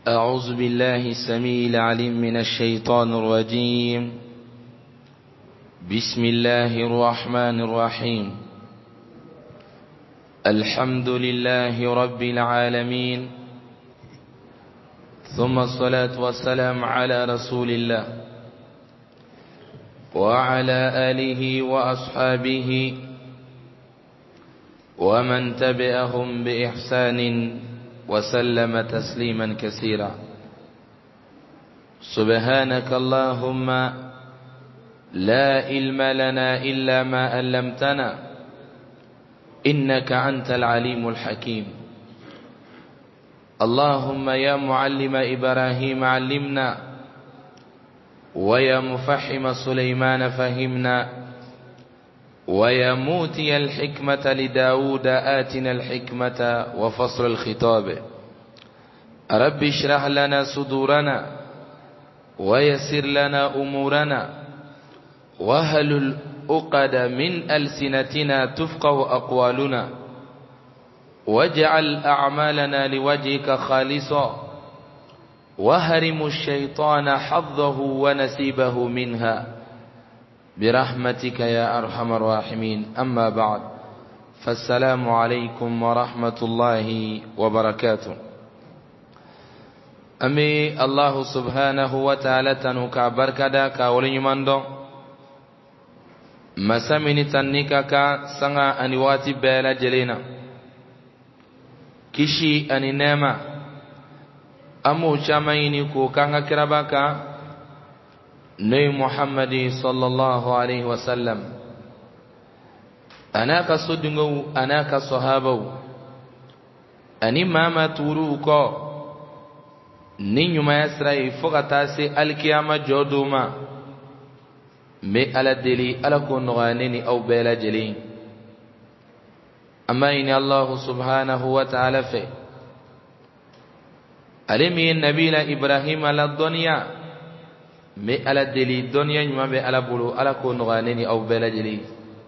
أعوذ بالله السميع العليم من الشيطان الرجيم. بسم الله الرحمن الرحيم. الحمد لله رب العالمين، ثم الصلاة والسلام على رسول الله وعلى آله وأصحابه ومن تبعهم بإحسان وسلم تسليما كثيرا. سبحانك اللهم لا علم لنا إلا ما علمتنا إنك أنت العليم الحكيم. اللهم يا معلم إبراهيم علمنا، ويا مفهم سليمان فهمنا، ويا موتي الحكمة لداود آتنا الحكمة وفصل الخطاب. رب اشرح لنا صدورنا ويسر لنا أمورنا واحلل عقد من ألسنتنا تفقه أقوالنا، واجعل أعمالنا لوجهك خالصا وهرم الشيطان حظه ونسيبه منها برحمتك يا أرحم الراحمين. أما بعد، فالسلام عليكم ورحمة الله وبركاته. أمي الله سبحانه وتعالى تنوكا بركدا كاولي مندو مسامني تنكا سنغا أنواتي بيلا جلينا كشي أني نيما أمو شاميني كو كانغا كراباكا نبي محمد صلى الله عليه وسلم أنا كصدقو أنا كصحابو أني ماما توروكو نينيو ما يسرائي فقطاسي الكيامة جودوما مي على دلي على كون غانيني أو بلا جلي. أما إن الله سبحانه وتعالى في ألمي النبي إبراهيم على الدنيا مي على دلي الدنيا نما بي على بلو على كون غانيني أو بلا جلي.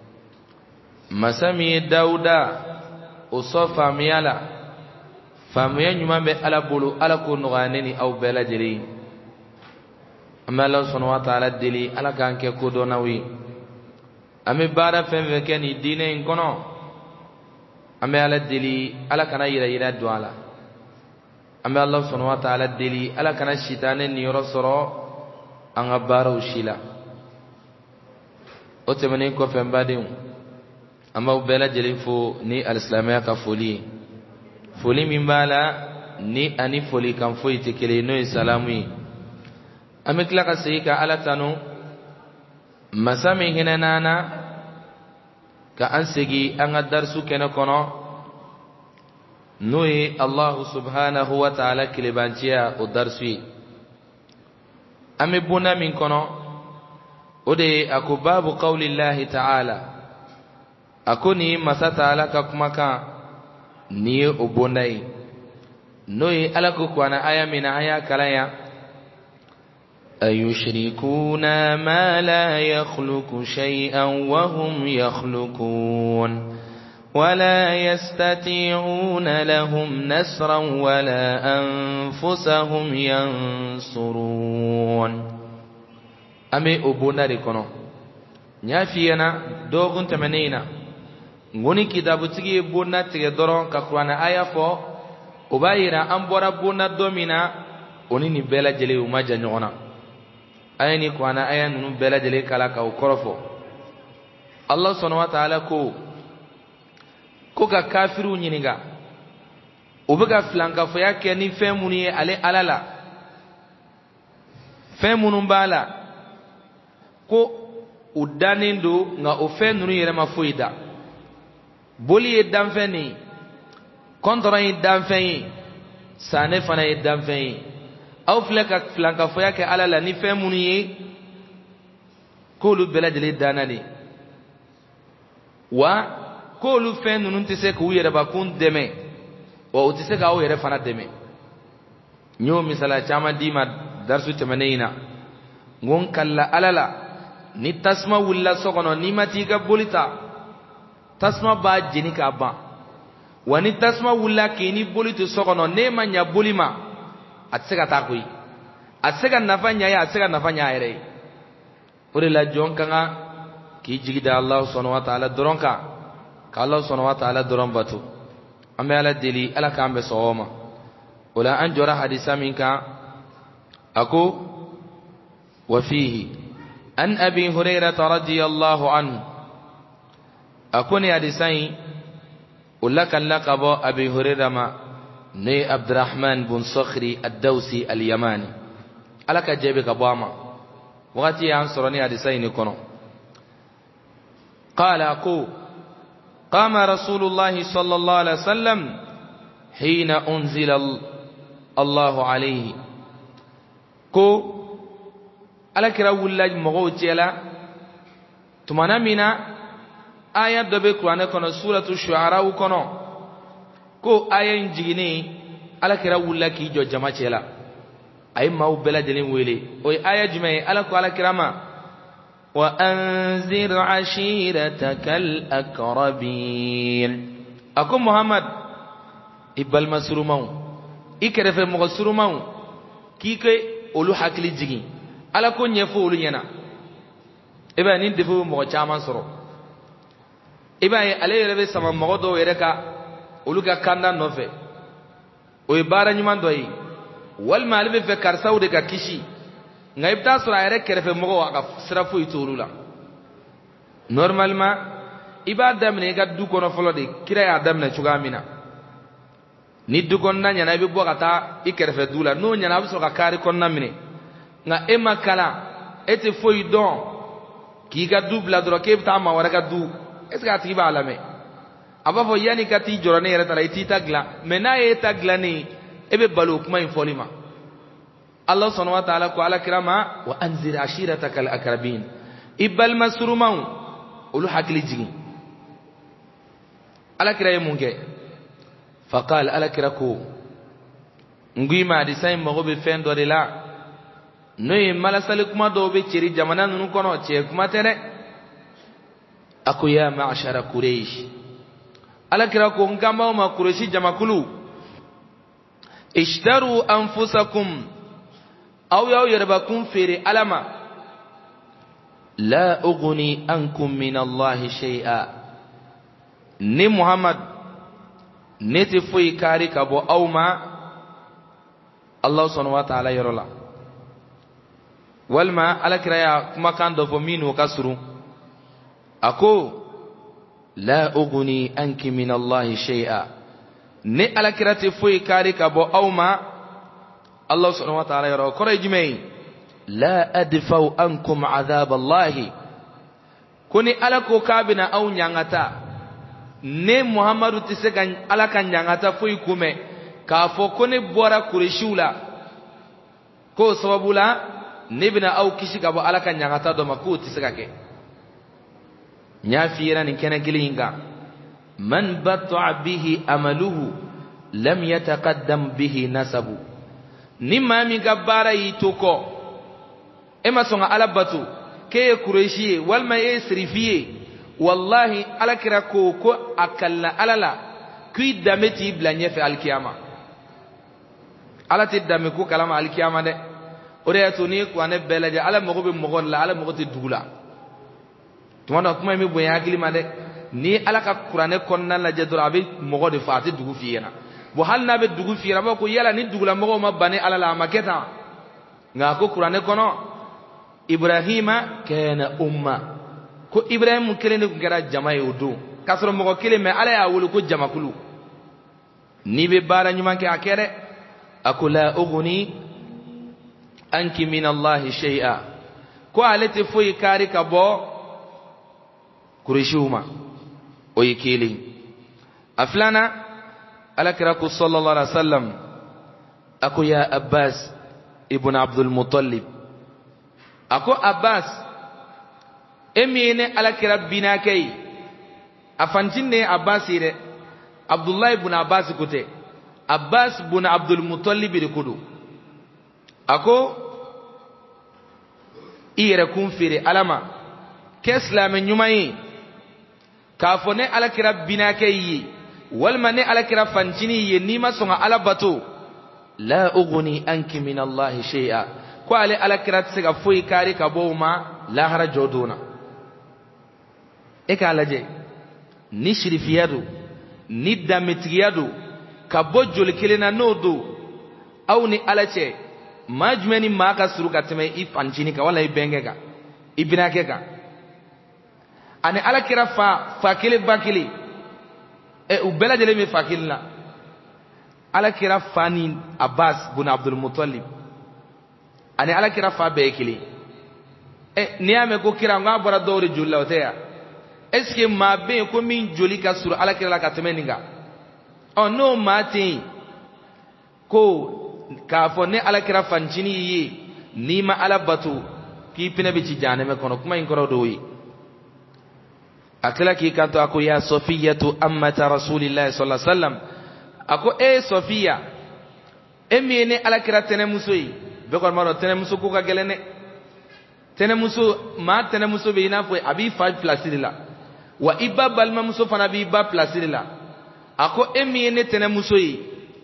مسامي داودا وصفا ميالا فاميا نما بي على بلو على كون غانيني أو بلا جلي. أما الله سبحانه وتعالى دلي على كان كيكودو نوي أمي بارا فين فكني دينين كنو أمي على دلي على كان يرا دوالا. أمي الله سبحانه وتعالى دلي على كان الشيطان نيرسرو أن بارو شيلا أتمنى كوفن بعدين. أما وبلا جلي فو ني الإسلامية كفولي فولي من بالا ني أني فولي كم فولي تكلي نو سلامي. أمي كلا كسيكا على تنو مسامي هنا نانا كأنسجي أن الدرس كنا كنا نوي الله سبحانه وتعالى كلبانتيا الدرسي. أمي بنا من كنا ودي أكو باب قول الله تعالى أكوني مساتا لك كمكا ني أبوناي نوي ألكو كوانا آية من آية كلايا أيشركون ما لا يخلق شيئا وهم يخلقون ولا يستطيعون لهم نصرا ولا أنفسهم ينصرون. أمي أبونا ركنا نافينا دوغن تمنينا ngoni kitabu tigi bonna tige doron ka Qur'ana aya fo o bayira ambora bonna domina oni ni bela jele o maja nyona ayani Qur'ana aya nunu bela jele kala ka o korofo. Allah subhanahu wa ta'ala ko ka kafiru nyiniga o bega flanka fo yake ni femuni ale alala femunu bala ko udanindo nga o fenunu yere mafuida boli ye danfeni kontra ye danfeni sane fana ye danfeni aw flaka flanka fo yake alala ni femunu ye ko lu bela jele danani wa ko lu fenunu tise ko yere ba kun deme wa utise ka o yere fana deme. nyo misala chama dima darsu temenina ngon kala alala ni tasma wulla sokono ni matiga bolita tasma ba jeni ka ban wani tasma wulla ke ni boli to sokono ne ma nya boli ma atsega takui asega nafanya ya asega nafanya ere ore la jonkanga ki jigida Allah subhanahu wa ta'ala doronka ka Allah subhanahu wa ta'ala doron batu ambe ala deli ala kambe soma wala an jora hadisa minka ako wa fihi an abi hurairah radhiyallahu anhu akoni hadisai ulaka laqaba abi hurairah ma ne Abdurrahman bin Sakhri ad-Dawsi al-Yamani alaka jebe kabama wakati ya ansoroni hadisai ni kono qala aku qama rasulullah sallallahu alaihi wasallam hina unzila Allah alayhi ko alakira wullaj mogo jela tumana mina ayat dobe Qur'an kono suratu shu'ara kono ko ayen jigini alakira wullaki jo jama jela ay maw bela delin wele oy aya jumay alako alakira ma wa anzir ashiratakal aqrabin ako Muhammad ibal masrumaw ikerefe mogo surumaw kike olu hakli jigi ala ko nyefo olu nyana eba ni defu mogo chaman soro eba ale rebe sama mogo do yereka olu ga kanda nofe o ibara nyuman doyi wal malibe fe karsaw de ga kishi ngaibta sura yere kerefe mogo wa sirafu itulula normalement ibada mne ga du kono folo de kira ya adam na chugamina ni du konna nyana be bo kata ikerefe dula no nyana biso ka kari konna mine nga ema kala ete foi don ki ga dubla dro ke ta ma wara ga du est-ce que ati ba alame aba fo yani kati jorone yere tara iti tagla mena e tagla ni ebe balu kuma infolima Allah subhanahu wa ta'ala ko ala kirama wa anzir ashiratakal aqrabin ibal masrumaw ulu hakli jigi ala kiraye munge faqal ala kirako ngui ma di say mo be fendo de la noy mala sale kuma do be ciri jamana nunu kono ce kuma tere aku ya ma'shara quraish ala kirako ngamba ma quraishi jamakulu ishtaru anfusakum aw yaw yarbakum fere alama la ughni ankum min Allah shay'a ni Muhammad neti foi kari kabo awma Allah subhanahu wa ta'ala yarola walma alakiraya kuma kan do fo minu kasru ako la ughni anki min Allah shay'a ni alakirati foi kari kabo awma Allah subhanahu wa ta'ala yaro kore jimei la adfau ankum adhab Allah kuni alako kabina au nyangata ne Muhammadu tisekan alaka nyangata foi kume ka fo kuni bora kurishula ko sababula nibina au kishika bo alaka nyangata do maku tisekake nyafira ni kene gilinga man batta bihi amaluhu lam yataqaddam bihi nasabu ni mami gabbara yitoko ema songa alabatu ke kureshi walma yesrifiye wallahi alakira ko akalla alala kui dameti blanye fe alkiyama alati dame ko kalama alkiyama de ore to ni ko ane belaje ala mogo be mogo la ala mogo te dugula tumana kuma mi boya gilima de ni alaka qur'ane konna la jedura be mogo de fati dugu fiyena bo hal na be dugu fiyera ba ko yala ni dugula mogo ma bane ala la maketa nga ko qur'ane kono ibrahima kana umma ko ibrahim kelene ko gara jama yudu kasro mogo kele me ala ya wulu ko jama kulu ni be bara nyuma ke akere akula ughni anki min Allah shay'a ko alati foi kari ka bo kurishuma o yikili aflana alakiraku sallallahu alaihi wasallam ako ya Abbas ibn Abdul Muttalib ako Abbas emine alakira binakai afantinne Abbas ire Abdullah ibn Abbas kote Abbas ibn Abdul Muttalib kudu ako ire kumfire alama keslame nyumai kafone alakira binakai walma ne alakira fancini ye nima songa alabato la ughni anki min Allah shay'a ko ale alakira tsega foi kari ka boma lahara joduna e ka laje ni shirifiyadu ni damitiyadu ka bojul kilina nodu aw ni alache majmeni maka suru ka teme i fanchini ka wala i bengeka ibinake ka ani alakira fa kile bakili e ubela jele mi fakilna alakira fani Abbas bin Abdul Muttalib ani alakira fa bekili e niame ko kira nga bara dawri julla oteya est-ce que ma be ko min joli ka sur alakira la ka temeninga oh no mati ko ka fo ne alakira fanchini yi ni ma alabatu ki pine bi ci janeme kono kuma in koro do yi akila ki kanto ako ya Sofiyatu ammata rasulillahi sallallahu alaihi wasallam ako e Sofiya e miene alakira tene muso yi be ko maro tene muso ko ka gelene tene muso be ina fo abi 5 plasila wa ibba balma muso fana bi ba plasila ako e miene tene muso yi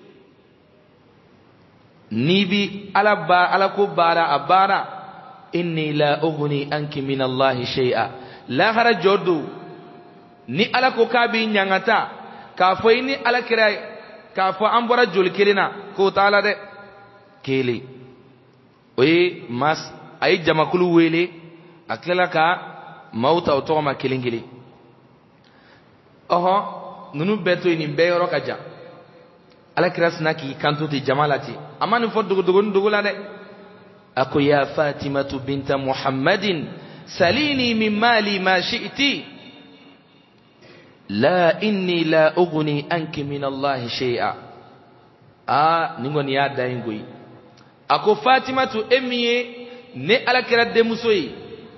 ni bi ala ko bara abara inni la ughni anki min Allah shay'a la harajodu ni ala ko kabi nyangata ka fo ni ala kira ka fo ambora jul kirina ko taala de kele oyi mas ay jamakulu wele akela ka mauta o to ma kilingili oho nunu beto ni beyoro kaja ala kira snaki kanto ti jamalati amani fo dugu la de ako ya Fatimatu binta Muhammadin salini min mali ma shi'ti la inni la ughni anki min Allah shay'a ningoni ya daingoi ako Fatimatu emiye ne alakira de musoyi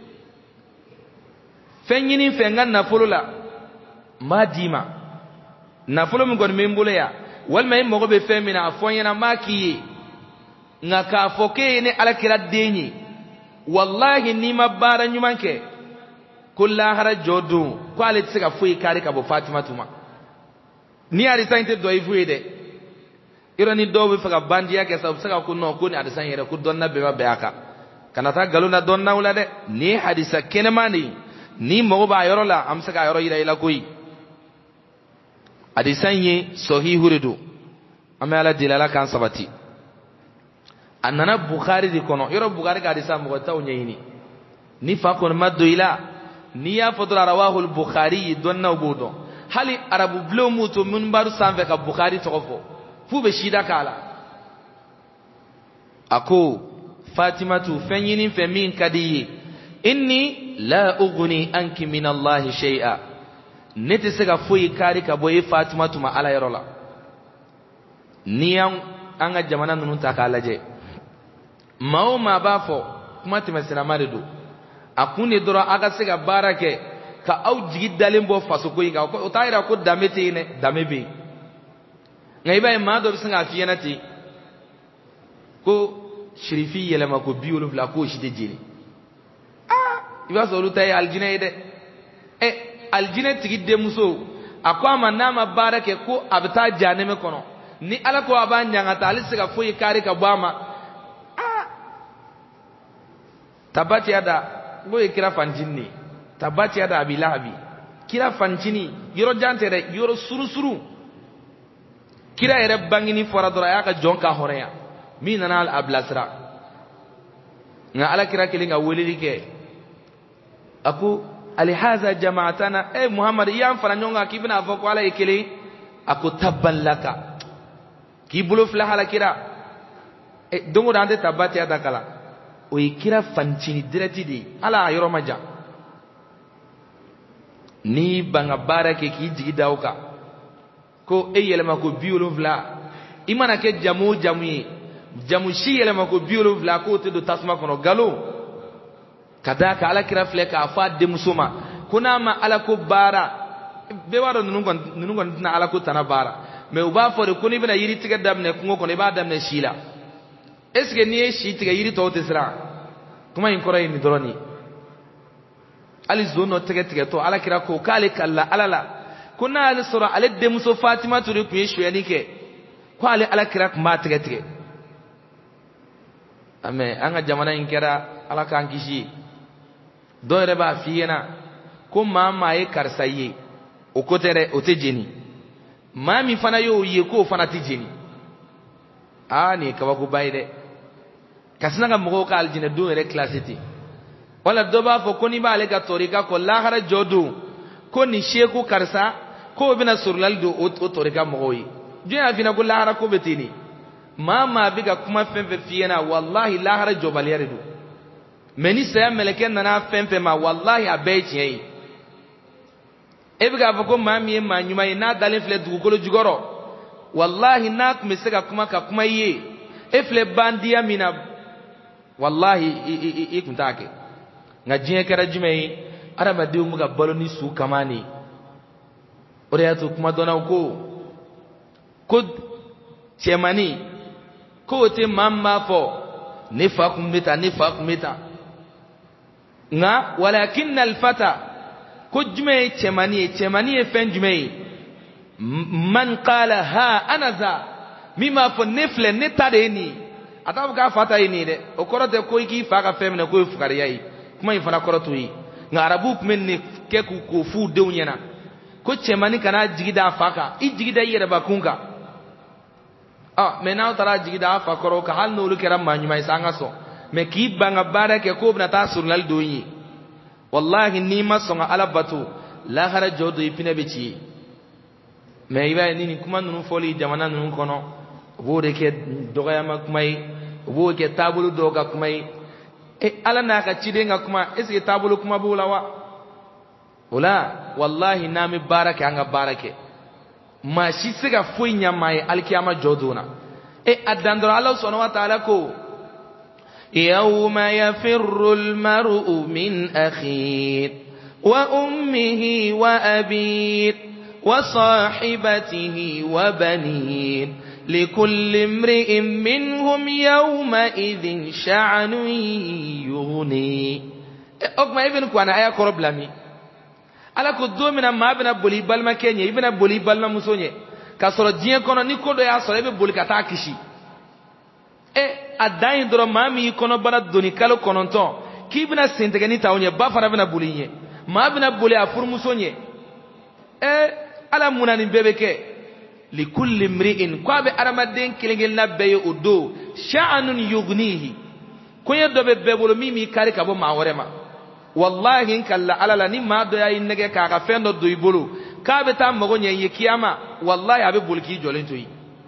fenyini fengan na fulula madima na fulu mi gon membule ya walma mo be femina afonyana makiye nga ka foke ne alakira denyi wallahi ni mabara nyumanke kulla hara jodu ko ale tsika fuyi kare ka bo Fatima tuma ni ari sante do ifuye de ironi do be faga bandi yake sabu saka ko no ko ni ada san yere ko donna be ba aka kana ta galuna donna wala de ni hadisa kenemani ni mo ba yorola am saka yoro ila koyi hadisan yi sahihu ridu amala dilala kan sabati annana Bukhari di kono yoro Bukhari ka hadisa mo taw nyini ni fa kon maddo ila ni ya fadra rawahu al-Bukhari donna budo hali arabu blo muto mun baru sanve ka Bukhari tokofo fu be shida kala ako Fatimatu fenyini femin kadiyi inni la ughni anki min Allah shay'a neti sega fuyi kari ka boye Fatimatu ma ala yarola niyan anga jamana nunu takalaje mawo ma bafo kuma timesina maridu akuni doro aga sega barake ka au jigi dalen bo faso ko inga o tayira ko damete ne damebe ngai bay ma do singa fiyanati ko shirifi yelema ko biwolu fla ko shite jini iba so lu tay aljine de aljine tigi de muso akwa manama barake ko abta janeme kono ni ala ko abanya ngata alisega foyi kare ka bama tabati ada boy kira fanjini tabati ada abilahabi kira fanjini yoro jantere yoro surusuru kira ere bangini foradora yaka jonka horeya minana al ablasra nga ala kira kilinga welilike aku alihaza jama'atana Muhammad yan faranyonga kibina afoko ala ikili aku tabban laka kibulo flahala kira dongo dande tabati ada kala o kira fanchini direti di ala yoro maja ni banga barake ki jigi dawka ko yelema ko biolo vla imana ke jamu shi yelema ko biolo vla ko te do tasma kono galo kadaka ala kira fleka afa de musuma kuna ma ala ko bara be wado nunu gon na ala ko tana bara me uba fo de kuni bina yiri tiga damne kungo kono ba damne shila est-ce que ni shi tiga yiri to tesra kuma in koray ni doroni ali zono tiga to ala kira ko kale kala alala kuna ali sura ale de muso Fatima to ku yeshu yanike ko ali ala kira kuma tiga ame anga jamana in kera ala kan kishi do yɛrɛ b'a f'i ɲɛna ko maa ye karisa ye o ko tɛ dɛ o tɛ jeni maa min fana y'o ye k'o fana tɛ jeni nin ye kabakoba ye dɛ ka sina ka mɔgɔw ka alijinɛ don yɛrɛ classe ten wala dɔ b'a fɔ ko n'i b'ale ka tɔrika kɔ lahara jɔ don ko nin seku karisa k'o bɛna sorolali don o tɔrika mɔgɔw ye jɔn y'a f'i ɲɛna ko lahara ko bɛ ten de maa bɛ ka kuma fɛn fɛn f'i ɲɛna wallahi lahara jɔbaliya de don mais ni saya mɛlɛkɛ nana fɛn fɛn ma wallahi a bɛɛ ye tiɲɛ ye e bɛ k'a fɔ ko maa min ye maa ɲuman ye n'a dalen filɛ dugukolo jukɔrɔ wallahi n'a tun bɛ se ka kuma i ye e filɛ bandiya min na wallahi i tun t'a kɛ nka diɲɛ kɛra jumɛn ye adamadenw bɛ ka balo ni su kama de o de y'a to kuma dɔnnaw ko cɛmanni k'o tɛ maa min b'a fɔ ne fa kun bɛ tan ne fa kun bɛ tan nka walakinna alfata ko jumɛn ye cɛmanni ye cɛmanni ye fɛn jumɛn ye man qala ha ana za min b'a fɔ ne filɛ ne ta de ye nin ye a t'a fɔ k'a fa ta ye nin ye dɛ o kɔrɔ tɛ ko i k'i fa ka fɛn minɛ k'o ye fugariya ye kuma in fana kɔrɔ t'o ye nka arabuw tun bɛ nin kɛ k'o f'u denw ɲɛna ko cɛmanni kana jigi da a fa kan i jigi da i yɛrɛbakun kan mais n'aw taara jigi da a fa kɔrɔ kan hali n'olu kɛra maa ɲuman ye sa an ka sɔn mais k'i ban ka baara kɛ k'o bɛna taa surunali don ye wallahi n'i ma sɔn ka ala bato lahara jɔ don i pinɛ bɛ ci ye mais i b'a ye ni nin kuma ninnu fɔli jamana ninnu kɔnɔ u b'o de kɛ dɔgɔyama kuma ye u b'o kɛ taabolo dɔw ka kuma ye ala n'a ka ciden ka kuma est ce que taabolo kuma b'o la wa o la wallahi n'an bɛ baara kɛ an ka baara kɛ maa si se ka foyi ɲɛ maa ye alikiyama jɔ don na a dan dɔrɔn ala subhanahu wa ta'ala ko يوم يفر المرء من أخيه وأمه وأبيه وصاحبته وبنيه لكل امرئ منهم يومئذ شأن يغنيه أكما ابن كوانا آية كورب لامي ala ko don min na maa bɛna boli balimakɛ ɲɛ i bɛna boli balimamuso ɲɛ k'a sɔrɔ diɲɛ kɔnɔ ni ko dɔ y'a sɔrɔ i bɛ boli ka taa kisi a dan ye dɔrɔn maa min y'i kɔnɔbara doni kalo 9 k'i bɛna sentigɛni ta o ɲɛ ba fana bɛna boli ɲɛ maa bɛna boli a furumuso ɲɛ ala mun na nin bɛɛ bɛ kɛ likulli mri'in ko a bɛ adamaden kelen-kelenna bɛɛ ye o don sha'anun yugnihi koɲɛ dɔ bɛ bɛɛ bolo min b'i kari ka bɔ maa wɛrɛ ma wallahi n kalla ala la ni maa dɔ y'a nɛgɛ k'a ka fɛn dɔ don i bolo k'a bɛ taa mago ɲɛ i ye kiyama wallahi a bɛ boli k'i jɔlen to yen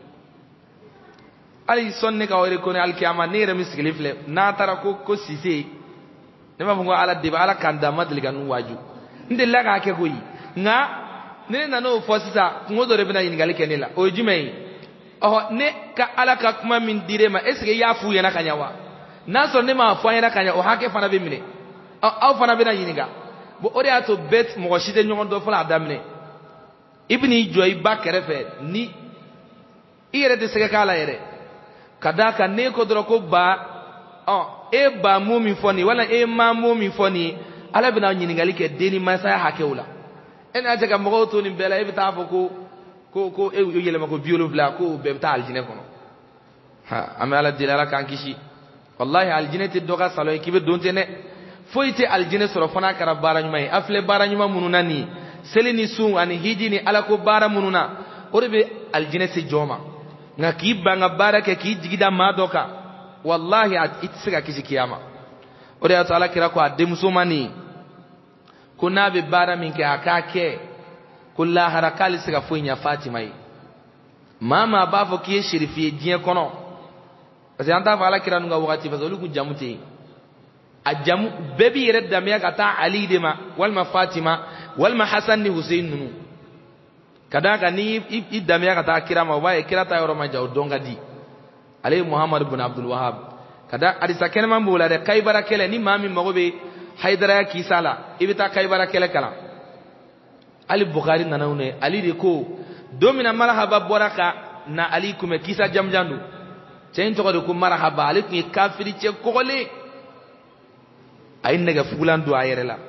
hali sɔnni ne ka wari ko ni alikiyama ne yɛrɛ min sigilen filɛ n'a taara ko sise ne b'a fɔ ko ala de bɛ ala k'an da ma deli ka nun waaju n delila k'a kɛ koyi nka ne nana o fɔ sisan kungo dɔ de bɛna ɲininkali kɛ ne la o ye jumɛn ye ne ka ala ka kuma min dir'e ma est ce que i y'a f'u ɲɛna ka ɲɛ wa n'a sɔrɔ ne m'a fɔ a ɲɛna ka ɲɛ o hakɛ fana bɛ minɛ aw fana bɛna ɲininka bon o de y'a to bɛɛ mɔgɔ si tɛ ɲɔgɔn dɔn fɔlɔ a daminɛ i bɛn'i jɔ i ba kɛrɛfɛ ni i yɛrɛ tɛ sɛgɛ k'a la yɛrɛ ka d'a kan n'e ko dɔrɔn ko ba e ba mun min fɔ nin wala e ma mun min fɔ nin ala bɛna ɲininkali kɛ den ni mansaya hakɛw la e n'a cɛ ka mɔgɔw to nin bɛɛ la e bɛ taa fɔ ko e yɛlɛma ko 70 ko bɛɛ bɛ taa alijinɛ kɔnɔ an bɛ ala deli ala k'an kisi wallahi alijinɛ tɛ dɔ ka salon ye k'i bɛ don ten dɛ foyi tɛ alijinɛ sɔrɔ fana a kɛra baara ɲuman ye a filɛ baara ɲuman minnu na nin seli ni sun ani hiji ni ala ko baara minnu na o de bɛ alijinɛ se jɔn ma nka k'i ban ka baara kɛ k'i jigi da maa dɔ kan wallahi i tɛ se ka kisi kiyama o de y'a to ala kira ko a denmuso ma nin ko n'a bɛ baara min kɛ a k'a kɛ ko lahara k'ale se ka foyi ɲɛ Fatima ye maa maa b'a fɔ k'i ye sherifi ye diɲɛ kɔnɔ parce que an t'a fɔ ala kira ninnu ka wagati parce que olu kun jamu tɛ yen a jamu bɛɛ b'i yɛrɛ danbeya ka taa Ali de ma walima Fatima walima Hasan ni Husein ninnu ka d'a kan ni i danbeya ka taa kira ma o b'a ye kira ta yɔrɔ ma jan o dɔn ka di ale ye Muhammad bin Abdul Wahab ka da hadisa kɛnɛman b'o la dɛ Kaybara kɛlɛ ni maa min mago bɛ Haydaraya kisa la i bɛ taa Kaybara kɛlɛ kalan Ali Bukhari nana o ne Ali de ko don min na marahaba bɔra ka na Ali kunbɛn kisa jamujan don cɛ in tɔgɔ de ko marahaba ale tun ye kafiri cɛ kɔgɔlen a ye nɛgɛfugulan don a yɛrɛ la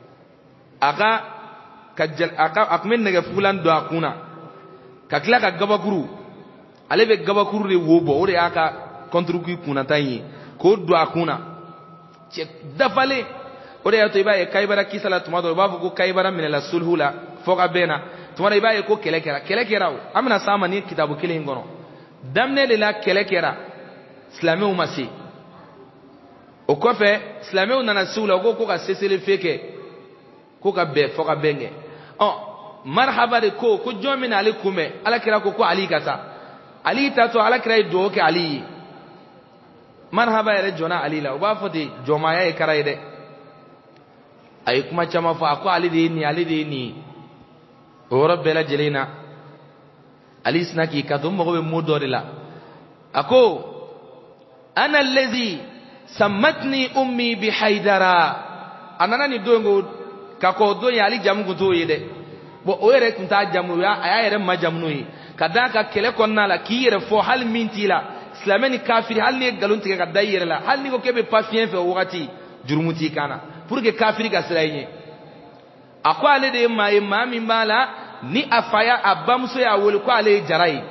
a tun bɛ nɛgɛfugulan don a kun na ka tila ka gabakuru ale bɛ gabakuru de wo bɔ o de y'a ka contre-coup kunnata ye ko do akuna ce dafale o de ya to ibaye kaybara kisala tuma do babu ko kaybara min la sulhula foka bena tuma ibaye ko kelekera amna sama ni kitabu kile ngono damne de la kelekera islamu masi o kofe islamu nana sula ko ka sesele feke ko ka be foka benge marhaba de ko jomina ali kume ala kira ko ali kata ali tato ala kira do ke ali marhaba ya jona ali la uba foti joma ya karai de ay kuma chama fa ko ali de ni o rabbela jelina ali snaki kadum mo be mudorila ako ana allazi sammatni ummi bi haidara anana ni dongo kako do ya ali jamu ko to yede bo o yere kunta jamu ya aya yere ma jamu yi kadaka kele konna la ki yere fo hal mintila islameni kafiri hal ni galon tiga dayere la hal ni ko kebe pafien fe wakati jurumuti kana pour que kafiri ga siraye akwa le de ma mi bala ni afaya abamso ya wol ko ale jarai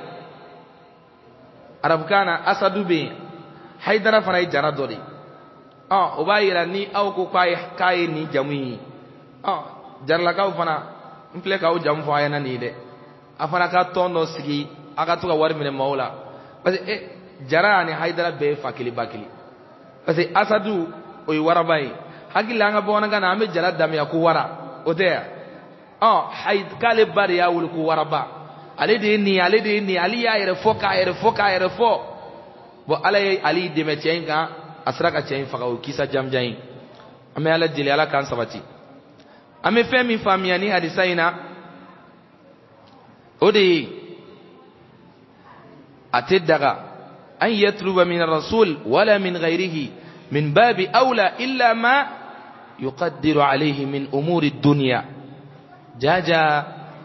arab kana asadu be haidara fana jara dori o bayira ni aw ko kai ni jamu jarla ka fana mple ka o jamu fa yana ni de afana ka tondo sigi aka to ka war mine maula parce que jara ni haidara be fakili bakili parce que asadu o warabai hakila nga bona ngana ame jara dam ya ku wara o de haid kale bar ya wul ku waraba ale de ni ali ya yere fo bo alay ali de metien asraka chen faka o kisa jamjain ame ala dile ala kan sabati ame femi famiani hadisaina odi atadaga an yatluba min ar-rasul wala min ghayrihi min babi awla illa ma yuqaddiru alayhi min umuri ad-dunya jaja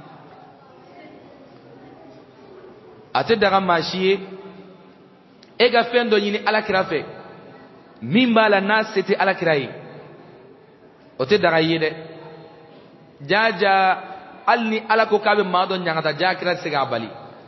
atadaga mashiye ega fendo nyini ala kirafe mimba la nas c'était ala kirai ote daga yede jaja alni ala ko kabe mado nyangata jakira siga bali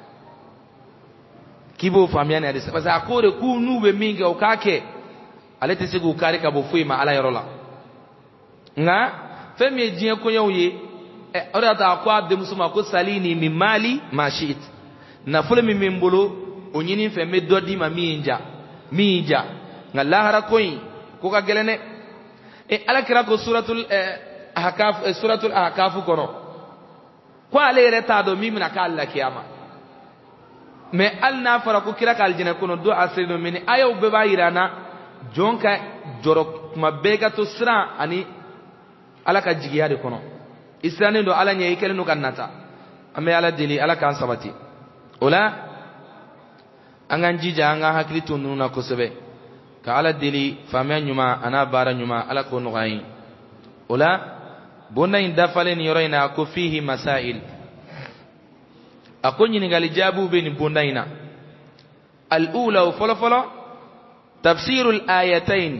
kibo famiani ade parce akore ku nube mingi o kake alete sigu kare ka bo fuima ala yorola nga femi jien ko yewye ora ta ko abde musuma ko salini mi mali mashit na fule mi mimbulu onyini fe me dodi ma minja ngalla hara koyi ko ka gelene ala kira ko suratul ahkaf kono ko ale reta do mimina ka alla kiyama me alna fara ko kira ka aljina kono do asrino mini ayo be bayirana jonka joro mabega to sra ani ala ka jigiyade kono israni do ala nyai kelenu kannata ame ala dili ala kan sabati ola angan jija anga hakili tununa kosebe ka ala dili famia nyuma ana bara nyuma ala ko nugai ola bonna inda falen yoroina ko fihi masail akonyi ni galijabu be ni bonna ina al ula folo tafsir al ayatain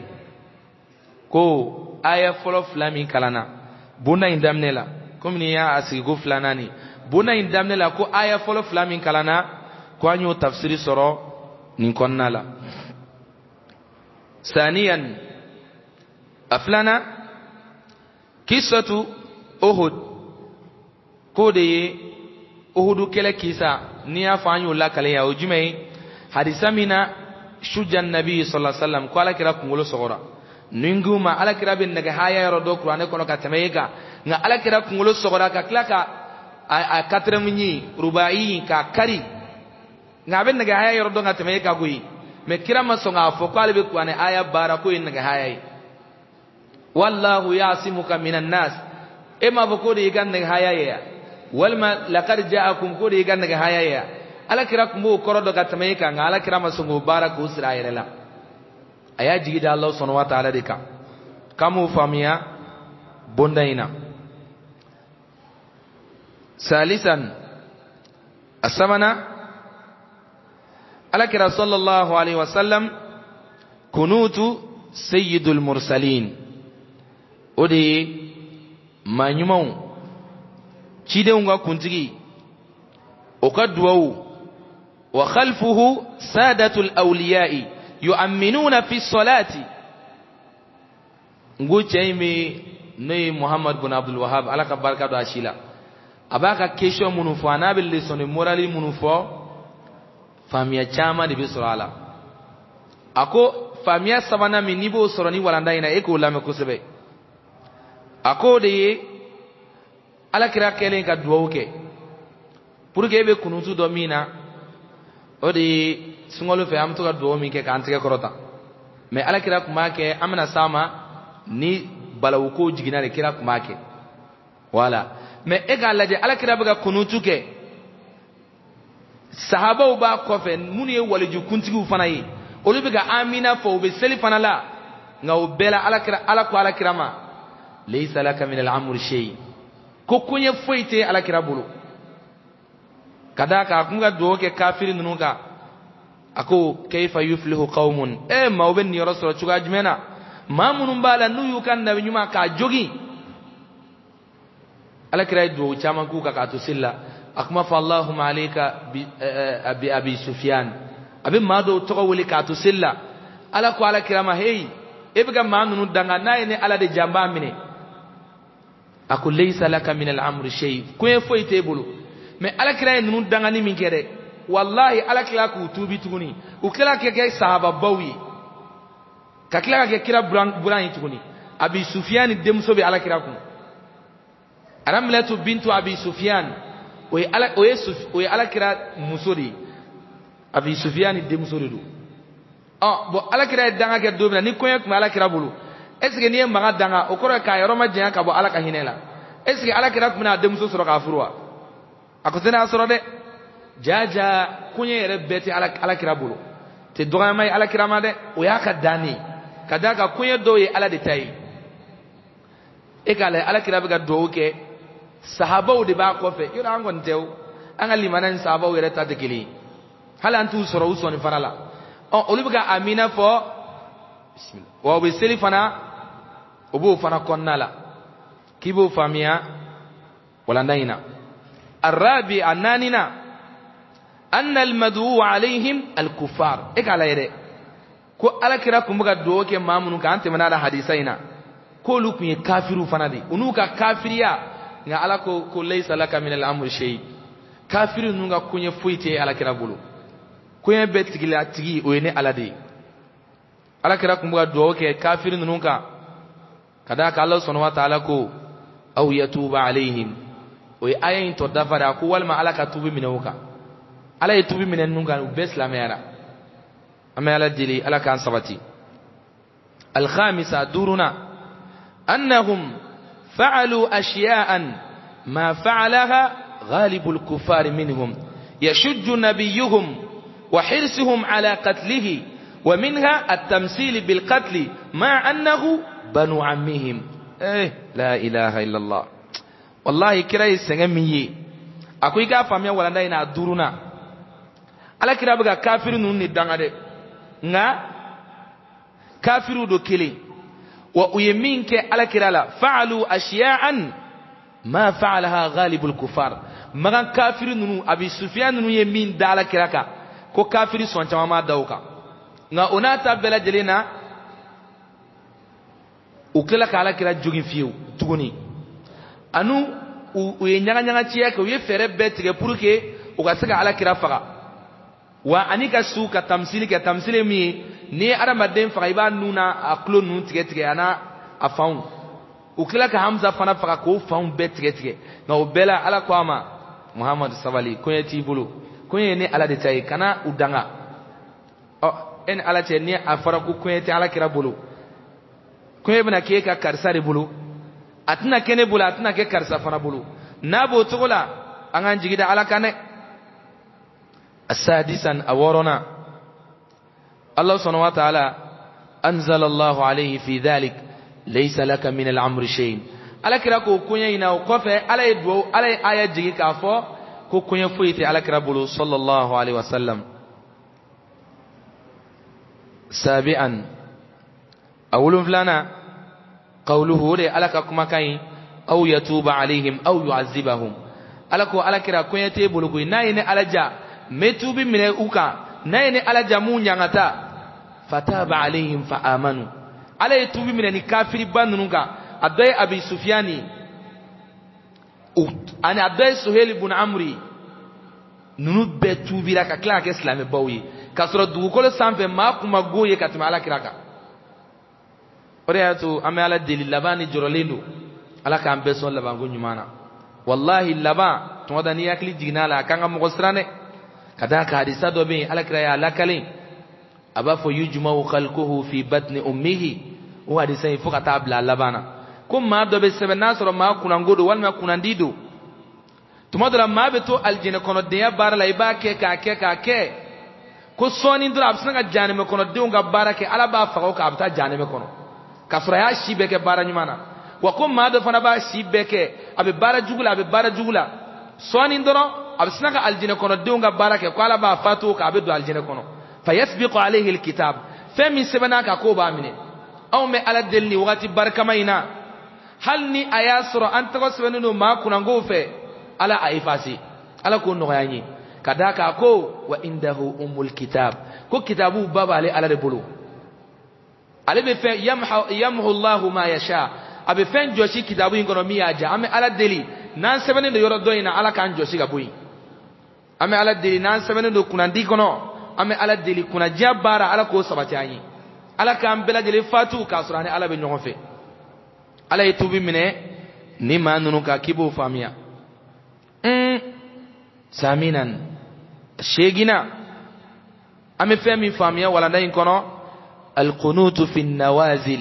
ko aya folo flami kalana bonna indamnela komni ya asigo flanani bonna indamnela ko aya folo flami kalana ko anyo tafsiri soro nin konnala ثانيا افلنا قصه احد كودي احد كلا كيسا نيا فانيو لا كلا يا وجمي حديثا منا شجع النبي صلى الله عليه وسلم قال كرا كونغولو صغرا نينغوما على كرا بن نغا هايا يرو قران كونو كاتميغا nga ala kira kungolo sogora ka klaka a katramni rubai ka kari nga ben naga haya yoro donga teme ka gui me kira masonga fo ko albe ko ane aya bara ko naga haya wallahu yasimuka minan nas ema boko de gan naga haya ya walma laqad ja'akum ko de gan naga haya ya ala kira kumbo koro do ka teme ka nga ala kira masongo bara ko israila la aya jigida allah subhanahu wa ta'ala dika kamu famia bondaina ثالثا الثمنة على صلى الله عليه وسلم كنوت سيد المرسلين ودي ما نيمو تشيدونغا كنتي وقدوو وخلفه سادة الأولياء yu'minuna fi salati nguche mi ne Muhammad bin Abdul Wahhab ala ka barka do ashila abaka question munu fo anabil lesson morali munu fo famiya chama de bi surala ako famiya sabana mi nibo soroni walanda ina e ko lame ko sebe ako de ala kira kelen ka duwo ke pour que be kunutu do mina o de sungolo fe am to ka duwo mi ke kan tike korota mais ala kira kuma ke amna sama ni balawu ko jigina de kira kuma ke wala mais e ga laje ala kira be kunutu ke sahaba ba ko fe mun ye waliju kuntigu fana yi olu be ga amina fo be seli fana la ngaw bela ala kira ala ko ala kira ma laysa laka min al-amri shay ko kunye foite ala kira bulu kadaka kunga do ke kafiri nunu ka ako kayfa yuflihu qaumun mawben ni rasul chuga jmena mamunun bala nuyu kan nabi nyuma ka jogi ala kira do chama ku ka to silla akma fa allahumma alayka bi abi sufyan abi mado to wuli ka to silla ala ko ala kira ma hey ebiga manunu danga nayi ne ala de jamba mine ako laysa laka min al-amri shay ko foite bulu mais ala kira nunu danga ni min kede wallahi ala kira ku tubi tuguni u kira ke sahaba bawi ka kira ke kira buran tuguni abi sufyan demso be ala kira ku aramlatu bintu abi sufyan o ala kira musodi abi sufyan demso do bo ala kira danga ke do ni ko yak ala kira bulu est ce que ni maga danga o koro ka yoro ma jenya ka bo ala ka hinela est ce que ala kira kuma demso soro ka furwa akutena soro de jaja kunye yere beti ala kira bulu te doga mai ala kira ma de o ya ka dani kadaka kunye do ye ala de tayi e kala ala kira be ga do ke sahaba de ba ko fe yura angon tew an ali manan sahaba yere ta de kili hala antu soro usoni farala on olubiga amina fo bismillah wa be seli fana obo fana konnala kibo famia wala ndaina الرابع أننا أن المدعو عليهم الكفار إيه على يده كو على كرا كمبغا دوك مامنو كانت من هذا حديثنا كو لوكني كافر فنادي ونوكا كافريا nga ala ko laysa laka min al-amr shay kafiru nunga kunye fuite ala kira bulu kunye betigila tigi oyene ala de ala kira kumbuga doke kafiru nunga kada ka Allah subhanahu wa ta'ala ko aw yatuba alaihim o ayin to dafara ko walma ala ka tubi minawka ala yatubi minen nunga beslamera amma ala dili ala kan sabati al-khamisa duruna annahum فعلوا أشياء ما فعلها غالب الكفار منهم يشج نبيهم وحرصهم على قتله ومنها التمثيل بالقتل مع أنه بنو عمهم لا إله إلا الله والله كراي سنغمي أكو يكا فاميا ولا داينا دورنا على كرا بغا كافر نون ندانغا nga kafiru do kili wa uyeminke ala kirala fa'alu ashiya'an ma fa'alaha ghalibul kufar magan kafiru nunu abi sufyan nunu yemin dala kiraka ko kafiri son chama ma dauka nga onata bela jelena ukela kala kira jugin fiu tuguni anu uyenyanga nyanga chiya ko ye fere betige pour que o ga saka ala kira faga wa anika su ka tamsili mi ni aramaden faga iba nuna aklo nun tige ana afaun ukila ka hamza fana faga ko faun betige na obela ala kwama muhammad sabali ko yeti bulu ko ni ala de tay kana udanga en ala te ni afara ko yeti ala kira bulu ko yebna ke ka karsare bulu atna kene bulu atna ke karsa fana bulu nabo tugula angan jigida ala kane السادسا أورنا الله سبحانه وتعالى أنزل الله عليه في ذلك ليس لك من الأمر شيء على كراكو كونيا ينا وقفه على يدو على آية جيكي كافو كو كونيا فويتي على كرابولو صلى الله عليه وسلم سابعا أول فلانا قوله ري على كما كاين أو يتوب عليهم أو يعذبهم على كرا كونيا تيبولو كوي نايني على جا metubi mine uka nayene ala jamu nyangata fataba alaihim fa amanu ala yetubi minani kafiri banunka adai abi sufyani ani adai suhel ibn amri nunu betubira ka kila ka islami bawi kasoro dugukolo sanfɛ maa kuma goye ka tɛmɛ ala kira kan o de y'a to an bɛ ala deli laban ni jɔrɔlen don ala k'an bɛɛ sɔn laban ko ɲuman na wallahi laban tuma dɔ n'i hakili jiginna la a kan ka mɔgɔ siran dɛ ka d'a kan hadisa dɔ bɛ yen ala kira y'a lakalen a b'a fɔ yujma'u khalquhu fi batni ummihi o hadisa in fo ka taa bila laban na ko maa dɔ bɛ sɛbɛn n'a sɔrɔ maa kunango don walima kunandi don tuma dɔ la maa bɛ to alijinɛ kɔnɔdenya baara la i b'a kɛ k'a kɛ ko sɔɔni dɔrɔn a bɛ sina ka jahanɛmɛ kɔnɔdenw ka baara kɛ ala b'a faga o kan a bɛ taa jahanɛmɛ kɔnɔ k'a sɔrɔ a y'a si bɛɛ kɛ baara ɲuman na wa ko maa dɔ fana b'a si bɛɛ kɛ a bɛ baara jugu la sɔɔni dɔrɔn a bɛ sina ka alijinɛ kɔnɔdenw ka baara kɛ ko ala b'a fatu o kan a bɛ don alijinɛ kɔnɔ fa yasbiqu alayhi alkitab fɛn min sɛbɛnna kan k'o b'a minɛ anw bɛ ala deli nin wagati barikama in na hali ni a y'a sɔrɔ an tɔgɔ sɛbɛnnen don maa kunangow fɛ ala a effacer ala k'o nɔgɔya an ye ka d'a kan ko wa indahu umul kitab ko kitabu ba b'ale ala de bolo ale bɛ fɛn yamhu Allahu ma yasha a bɛ fɛn jɔsi kitabu in kɔnɔ min y'a diya an bɛ ala deli n'an sɛbɛnnen don yɔrɔ dɔ in na ala k'an jɔsi ka bɔ yen an bɛ ala deli n'an sɛbɛnnen don kunnandi kɔnɔ an bɛ ala deli kunnadiya baara ala k'o sabati an ye ala k'an bɛɛ lajɛlen fatu k'a sɔrɔ ani ala bɛ ɲɔgɔn fɛ ala ye tubi minɛ ni maa ninnu kan k'i b'o faamuya saminan shegina an bɛ fɛn min faamuya walanda in kɔnɔ alqunutu fi nawazil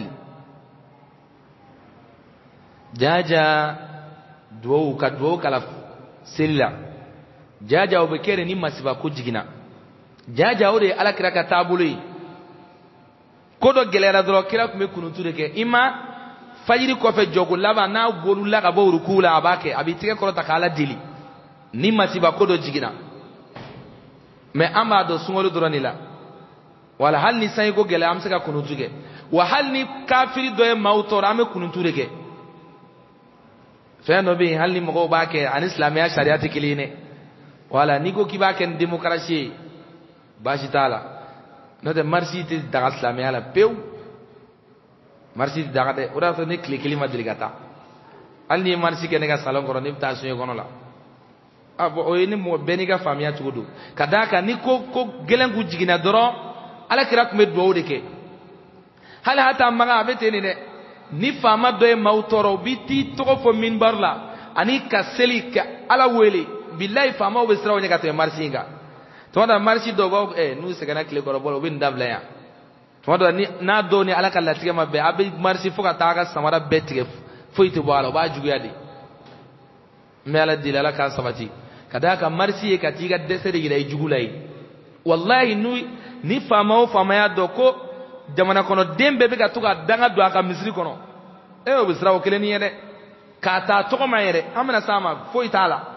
jaja duwawu ka duwawu kala seli la jaja o bɛ kɛ de ni masiba ko jiginna jaja o de ye ala kira ka taabolo ye ko dɔ gɛlɛyara dɔrɔn kira tun bɛ kunutu de kɛ i ma fajiri kɔfɛ jɔko laban n'a bolula ka bɔ ruku la a b'a kɛ a b'i tɛgɛ kɔrɔta k'ala deli ni masiba ko dɔ jiginna mais an b'a dɔn sunkalo dɔrɔn de la wala hali ni sanji ko gɛlɛya an bɛ se ka kunutu kɛ wa hali ni kafiri dɔ ye maaw tɔɔrɔ an bɛ kunutu de kɛ fɛn dɔ bɛ yen hali ni mɔgɔw b'a kɛ ani silamɛya sariya tɛ kelen ye dɛ wala n'i ko k'i b'a kɛ ni démocratie ye baasi t'a la n'o tɛ marisi tɛ daga silamɛya la pewu marisi tɛ daga dɛ o de y'a to ne tile kelen ma deli ka taa hali n'i ye marisi kɛ ne ka salon kɔnɔ ne bɛ taa soɲɛ kɔnɔ la ah bon o ye ni mɔgɔ bɛɛ n'i ka faamuya cogo don ka d'a kan ni ko gɛlɛn kun jiginna dɔrɔn ala kira tun bɛ duwawu de kɛ hali hata maga a bɛ ten de dɛ ni faama dɔ ye maaw tɔɔrɔ u bɛ t'i tɔgɔ fɔ minbar la ani ka seli ka ala wele bilayi faamaw bɛ siran o ɲɛ ka tɛmɛ marisi in kan tuma dɔ marisi dɔw b'aw n'u sɛgɛnna tile kɔrɔ bɔla u bɛ nin dabila yan tuma dɔ n'a dɔw ni ala ka latigɛ ma bɛn a bɛ marisi fo ka taa a ka samara bɛɛ tigɛ foyi tɛ bɔ a la o b'a juguya de n bɛ ala deli ala k'an sabati ka d'a kan marisi ye ka t'i ka dɛsɛ de yira i jugu la yen walahi ni faama o faama y'a dɔn ko jamana kɔnɔ den bɛɛ bɛ ka to ka danga don a ka misiri kɔnɔ o bɛ siran o kelen ni ye dɛ k'a taa tɔgɔ ma yɛrɛ an bɛna s'a ma foyi t'a la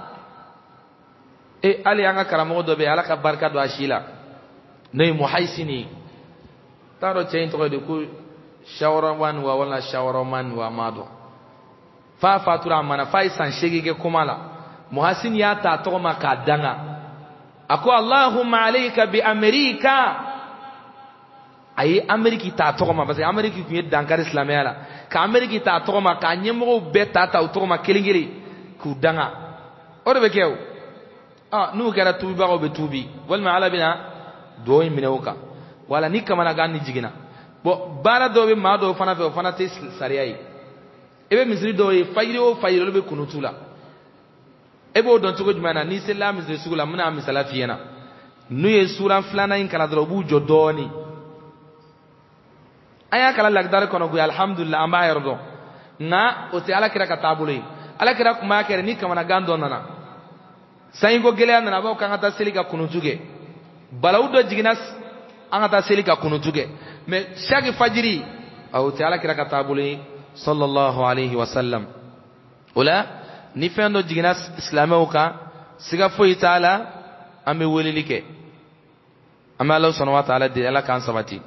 hali an ka karamɔgɔ dɔ bɛ yen ala ka barika don a si la n'o ye muhaisini ye t'a dɔn cɛ in tɔgɔ de ko shawaraman wa wala shawaraman wa ma dɔn fa fatura a mana fa ye san 8 kɛ koma la muhaisini y'a ta tɔgɔ ma k'a danga a ko allahumma alayka bi amerika a ye ameriki ta tɔgɔ ma parce que ameriki tun ye dankari silamɛya la ka ameriki ta tɔgɔ ma k'a ɲɛmɔgɔw bɛɛ ta u tɔgɔ ma kelen kelen k'u danga o de bɛ kɛ o n'u kɛra tubibagaw bɛ tuubi walima ala bɛna duwawu in minɛ o kan wala ni kamanagan ni jiginna bon baara dɔw bɛ maa dɔw fana fɛ o fana tɛ sariya ye i bɛ misiri dɔw ye fajiri o fajiri olu bɛ kunutu la e b'o dɔn cogo jumɛn na n'i selila misiri sugu la n bɛna misala f'i ɲɛna n'u ye suran 2nan in kalan dɔrɔn u b'u jɔ dɔɔnin an y'a kalan lagidari kɔnɔ koyi alhamdulillah an b'a yɛrɛ dɔn nka o tɛ ala kira ka taabolo ye ala kira tun b'a kɛ ni kamanagan dɔ nana sanjiko gɛlɛya nana a b'aw k'an ka taa seli ka kunutu kɛ balawu dɔ jiginna an ka taa seli ka kunutu kɛ mais chaque fajiri o tɛ ala kira ka taabolo ye sallallahu alayhi wa sallam o la ni fɛn dɔ jiginna silamɛw kan siga foyi t'a la an bɛ weleli kɛ an bɛ ala subhanahu wa ta'ala deli ala k'an sabati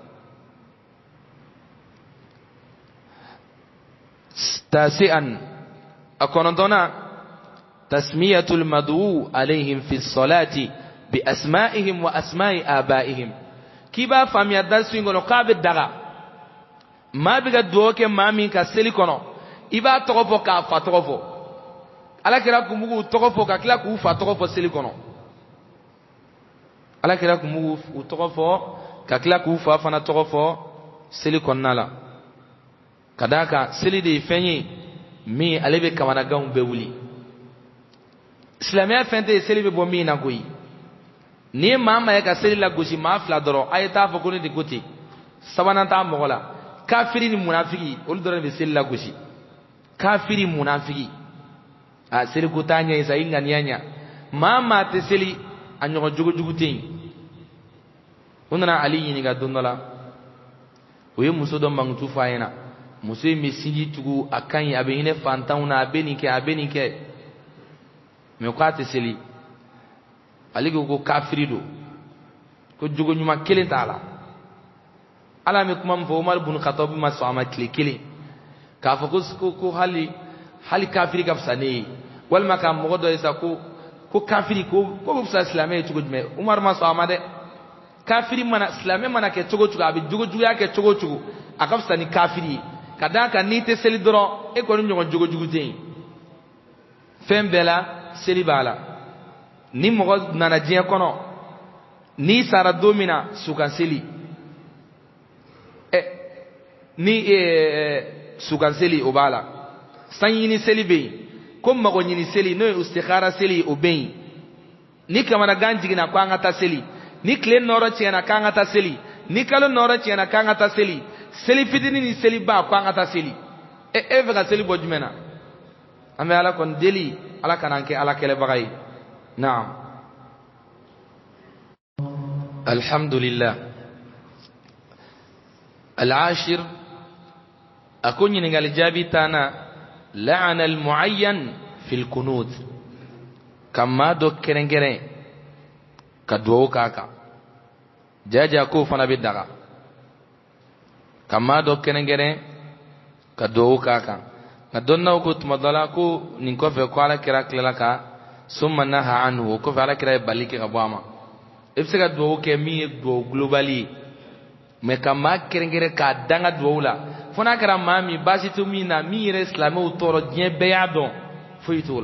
تاسعا أكونتنا تسمية المدعو عليهم في الصلاة بأسمائهم وأسماء آبائهم kiba famiya darsu ngono kabe daga ma biga doke mami ka seli kono iba togofo ka fa togofo ala kira kumugu togofo ka kila ku fa togofo seli kono ala kira kumugu togofo ka kila ku fa fana togofo seli konnala kadaka seli de fenyi mi alebe kamana gaun be wuli islamia fente seli be bo mi na koyi ni mama ya ka seli la gosi ma fla doro ayata fo ko ni dikuti sabana ta mogola kafiri ni munafiki ol doro be seli la gosi kafiri munafiki a seli ko tanya isa inga nyanya mama te seli anyo jugo jugo tin unana ali ni ga dondola oye muso do mangutu fayena muso mi sigi tugu akan abe hine fantauna abeni ke me ko ate seli ali ko kafiri do ko jugo nyuma kelen taala ala me kuma mfo Umar ibn Khattab ma so ama kile ka fa ko hali kafiri ka fsani wal makam mo do isa ko kafiri ko fsa islamé tugo me Umar ma so ama de kafiri mana islamé mana ke tugo abi jugo yake tugo aka fsani kafiri kadaka ni te seli doro e ko nyongo jugo ten fembela seli bala ni mo nana jiya kono ni sara domina sukan seli sukan seli obala sanyini seli be ko mago nyini seli no istikhara seli obey ni kamana ganjigina kwa ngata seli ni klen noro chena kanga ta seli ni kalo noro chena kanga ta seli seli fitini ni seli ba kwa ngata seli vega seli bojumena ame ala kon deli ala kananke ala kele bagay naam alhamdulillah العاشر أكون ينقل جابتنا لعن المعين في الكنوت كما دو كرنجرين كدوو كاكا جاجا كوفنا بالدغا كما دو كرنجرين كدوو كاكا ندونا وكت مضلاكو ننكوفي كوالا كراك للكا ثم نهى عنه وكوفي على كراك باليكي غبواما إبسكا دوو كمي دوو globally me kama kerengere ka danga doula fona kara mami basitu mina mire islamu toro dien beyadon fuitula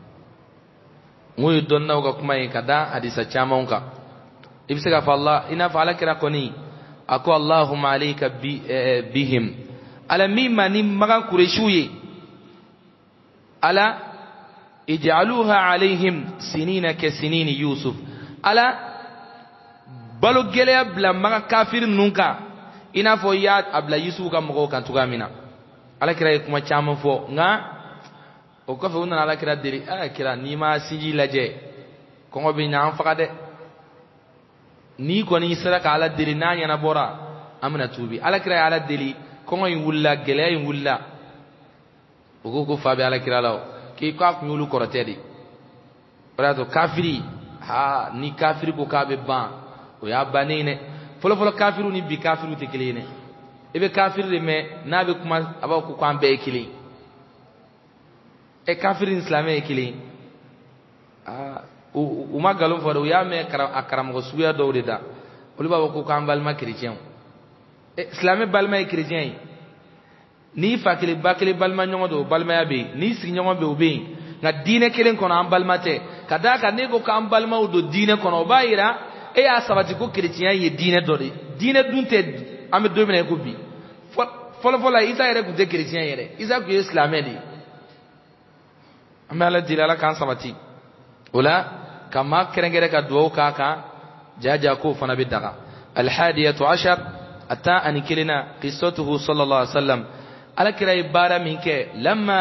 moy donna ko kuma kada hadisa chamonka ibsaka fa Allah ina fa ala kira koni ako Allahumma alayka bihim ala mimma nim magan kureshuye ala ij'aluha alayhim sinina ka sinini yusuf ala balo geleya bla maga kafir nunka ina fo ya abla yusuf ka mo kan tugamina ala kira kuma chama fo nga o ko fe wona ala kira diri ala kira ni ma siji laje ko ngobi na am fakade ni ko ni saraka ala diri na nyana bora amna tubi ala kira ala dili ko ngoy wulla geleya wulla o ko fa be ala kira law ki ko ak nyulu korotedi brato kafiri ha ni kafiri ko kabe ban o ya banine folo kafiru ni bi kafiru te kilene ebe kafiru de me na be kuma aba ko kwambe ekili e kafiru islamé ekili o magalo fo do ya me akaram go suya do de da o liba ko kwambal ma chrétien e islamé balma chrétien ni fakile bakile balma nyongo balma ya be ni si nyongo be obe na dine kelen kono ambalmate kadaka nego ka ambalma do dine kono bayira e ya sabati ko chrétien ye dine dori dine dunte ame domine ko bi folo isa yere ko de chrétien yere isa ko islamé di amala dilala kan sabati wala kama kerengere ka duo kaka jaja ko fana bidaga alhadiyatu ashar ata an kilina qissatuhu sallallahu alaihi wasallam ala kira ibara minke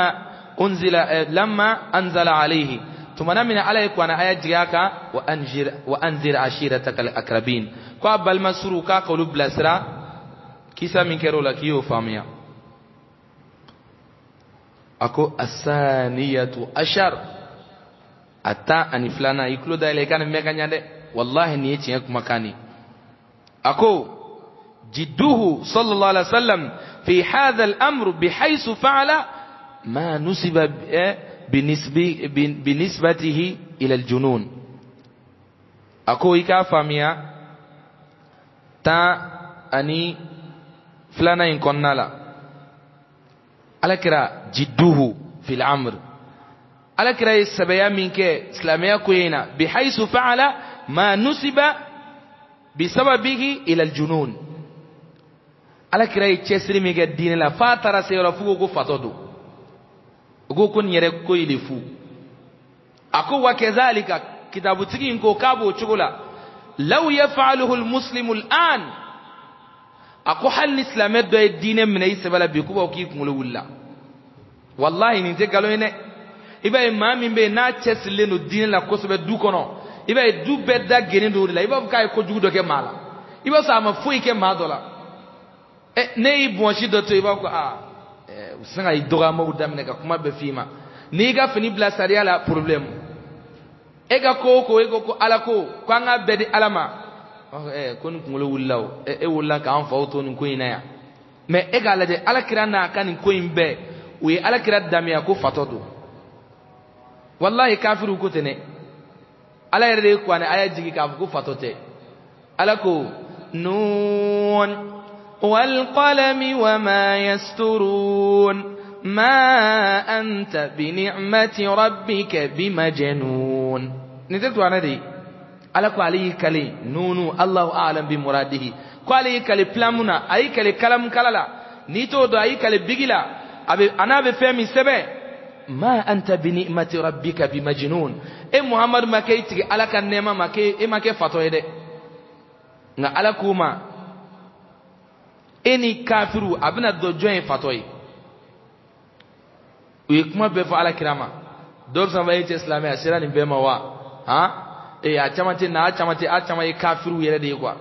lamma anzala alayhi tumana min alayhi kwana aya jigaka wa anzir ashirataka alakrabin kwa bal masruka qulub lasra kisa min kero la kiyo famia ako asaniyatu ashar ata aniflana iklo da ile kan mekanya de wallahi ni yeti kuma kani ako جده صلى الله عليه وسلم في هذا الأمر بحيث فعل ما نسب بنسبته إلى الجنون أكو إيكا فاميا ta ani flana in konnala alakira jidduhu fil amr alakira sabaya minke islamiyya kuyina bihaythu fa'ala ma nusiba bisababihi ila aljunun alakira chesri minke dinila fatara sayra fugo ko fatodo go kun yere ko ilifu ako wa kadhalika kitabu tigi ko kabo chugula law yaf'aluhu almuslimu al'an ako hal islamiyya do dine min isbala bi ko ki kumul wulla wallahi ni te galo ne iba imam be na chesle no dine la ko so be du kono iba du bedda gene do la iba ka ko jugu do ke mala iba sa ma fu ke ma dola ne ibon shi do to iba ko usanga idoga ma udamne ka kuma be fima ni ga fini bla saria la problem ega ko ego ko ala ko kwanga bedi alama kon kungulo wullaw wulla ka an fawto ni ko ina ya me ega la de ala kirana kan ko imbe wi ala kirat damia ko fatodo wallahi kafiru ko tene ala yerde ko ana aya jigi ka ko fatote ala ko nun wal qalami wama yasturun ma anta bi ni'mati rabbika bimajnun nitetu anadi ala ko ali kali nunu allah a'lam bi muradihi ko ali kali plamuna ay kali kalam kalala ni to do ay kali bigila abe anabe femi sebe ma anta bi ni'mati rabbika bimajnun muhammad makaiti ala kan nema make fatoyede nga ala kuma eni kafiru abina do join fatoy wi kuma be fa ala kirama dor sa bayi islamia sira ni bema wa a chamati kafiru yere de kwa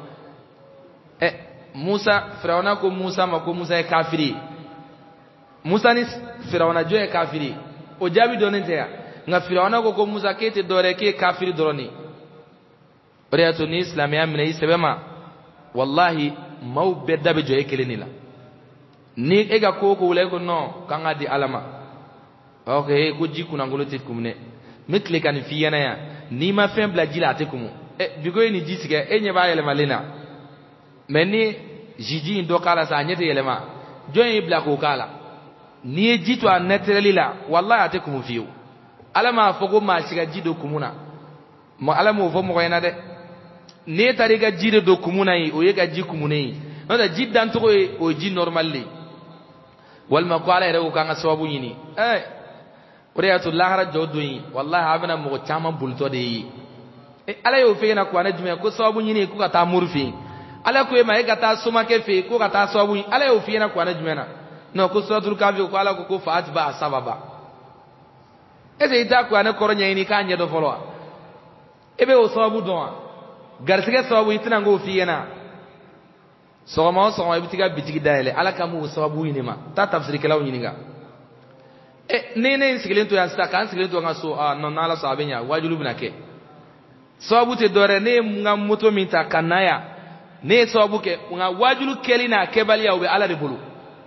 Musa Firauna ko Musa mako Musa e kafiri Musa ni Firauna jo e kafiri o jabi donente ya nga Firauna ko Musa kete dore ke kafiri doroni oriato ni islamia mine isebema wallahi mau bedda be jo e kelenila ni ega ko wule ko no kanga di alama okay ko jiku na ngolo tit kumne mitle kan fiyana ya ni ma fem bla jila atekumu bigo ni jisike enye ba yele malena meni jiji ndo kala sa nyete yele ma joyi bla ko kala ni jitu anetreli la wallahi atekumu fiyo alama fogo ma shiga jido kumuna mo alama fo mo yana de ni tariga jide do kumuna yi o yega ji kumuna yi no da jiddan to o ji normalli wal ma ko ala rewo kanga sababu yini Uriyatu lahara jodoyi wallahi abana mo chama bulto de yi ala yo fe na ko na jume ko sababu nyini ko kata murfi ala ko ma ga ta suma ke fe ko kata sababu ala yo fe na ko na jume na no ko suratul kafi ko ala ko faat ba sababa ese ita ko na koronya ni ka nya do folo ebe o sababu do garsige sababu itina ngo fi na so ma bitigi dale ala kamu sababu ni ma ta tafsiri kala nyini ga nene sigilento ya sta kan sigilento nga so no nala sabenya wajulu binake sababu te dore ne nga moto minta kanaya ne sababu ke nga wajulu keli na kebali ya ube ala de bulu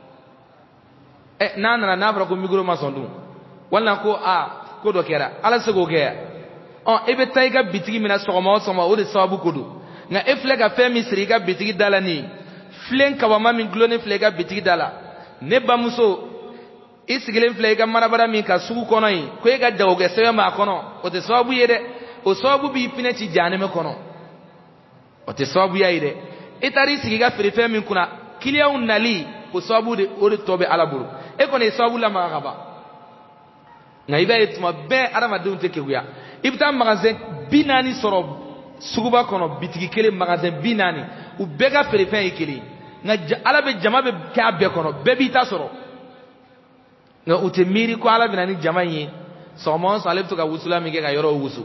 nana na bra ko migro masondu wala ko ko do kera ala sego ke ebe taiga bitigi mina soma o de sababu kodu nga eflega femi siriga bitigi dala ni flen kawama min glone flega bitigi dala ne bamuso isigilen fle ga marabara min ka sugu kono yi ko e ga jawo ge sewe ma kono o te sababu yede o sababu bi pine ci janeme kono o te sababu ya ide itari sigiga firife min kuna kiliyaun nali o sababu de o tobe alaburu e kono e sababu la ma gaba ngaiba etuma be arama de unte ke guya ibta magasin binani soro suguba kono bitigi kele magasin binani u bega firife ikili nga alabe jamabe ka be kono be bi ta soro nga utemiri ko ala binani jamayi somon salib to ka wusula mi ga yoro wusu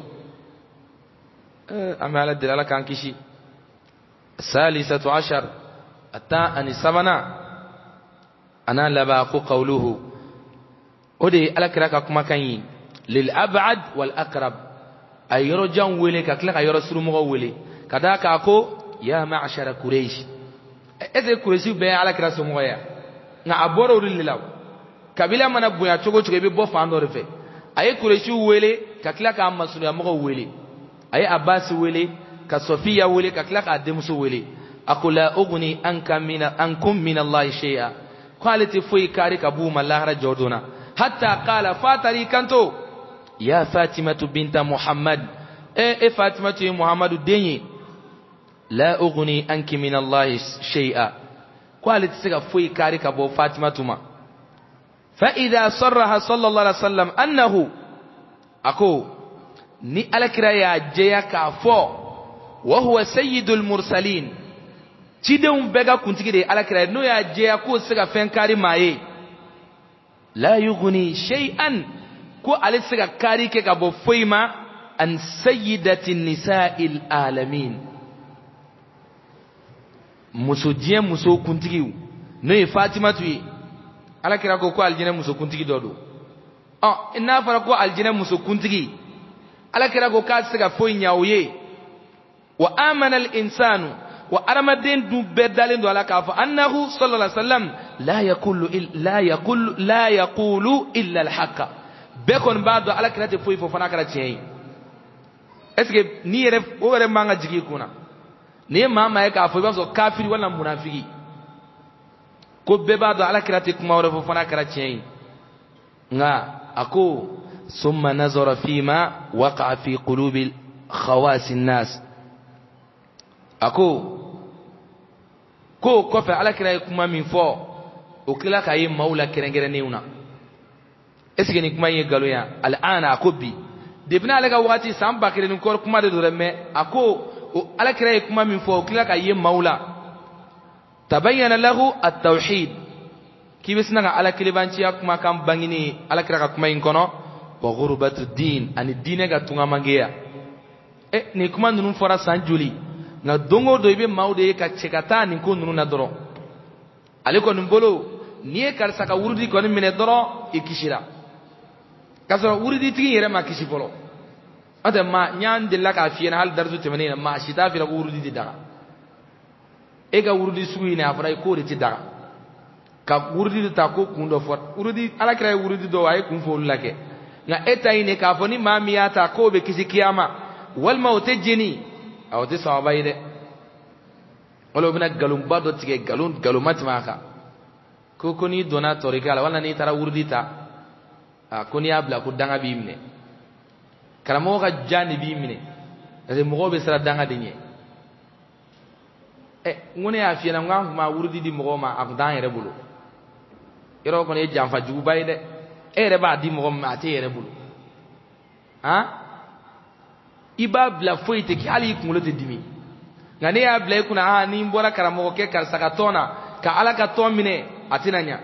amala dilala kan kishi salisatu ashar atta an samana ana laba ko qawluhu odi ala kiraka kuma kanyi lil ab'ad wal aqrab ayro jan wele ka kla ayro surumo wele kada ka ko ya ma'shara quraish eze quraish be ala kira sumo ya nga aboro lilaw kabila mana buya chogo be bo fando refe ay kureshi wele ka kila ka masunu ya mo wele ay abbas wele ka sofia wele ka kila ka demso wele أقول لا أغني أنكم من الله شيئا قالت فوي كاري كبوما الله رجودنا حتى قال فاتري كنتو يا فاطمة بنت محمد فاطمة محمد ديني لا أغني أنك من الله شيئا قالت سيغا فوي كاري كبو فاطمة ما فإذا صرها صلى الله عليه وسلم أنه أكو ni alakira ya jeya ka fo wa huwa sayyidul mursalin cidon bega kuntigi de alakira no ya jeya ko siga fenkari maye la yughni shay'an ko ale siga kari ke ka bo foima an sayyidati nisa'il alamin muso die muso kuntigi no e fatima tuyi alakira ko aljina muso kuntigi dodo ina fara ko aljina muso kuntigi ala kira go ka siga fo nyawye wa amana al insanu wa aramadin du bedalen do ala ka fa annahu sallallahu alaihi wasallam la yaqulu illa al haqa bekon bado ala kira te fo fana kara tiyi est ce que ni yere o were manga jigi kuna ni mama e ka fo ba so kafiri wala munafiki ko be bado ala kira te kuma wore fo fana kara tiyi nga ako ثم نظر فيما وقع في قلوب خواص الناس أكو كوفي على كراي كما من فو وكلا كاي مولا كرنجرنيونا اسكني كما يغالو يا الان أكو بي دبنا على وقتي سام باكرين كور كما دورمه أكو على كراي كما من فو وكلا كاي مولا تبين له التوحيد كي بسنا على كليبانتي كما كان بانيني على كراي كما ينكونو wa ghurbatu din ani dine ga tunga mangeya ni kuma nunu fora sanjuli na dongo do ibe maude ka chekata ni ko nunu na doro aliko numbolo ni kar saka wurudi ko ni mine doro ikishira kasoro wurudi tigi yere ma kishi polo ade ma nyan de la ka fiena hal darzu temenina ma shita fi la wurudi di daga ga wurudi suyi ne afra ko ri ti daga ka wurudi ta ko kundo fort wurudi ala kra wurudi do way kun fo lake nga etaine ka foni mamiyata ko be kisi kiyama wal mautajini awti sawabayde wala bina galum bado tige galumat maka ko koni dona torikala wala ni tara wurdita koni abla ku danga bimne karamo ga jani bimne ade mo be sara danga dinye ngone ya fiena ngam ma wurdi di mo ma ak dan yere bulu iro ko ne jamfa jugu bayde ere ba di mo ma te yere bulu iba bla foite ki ali kungulo te dimi ngane ya bla kuna ni mbora karamo ke kar sakatona ka ala ka tomine atinanya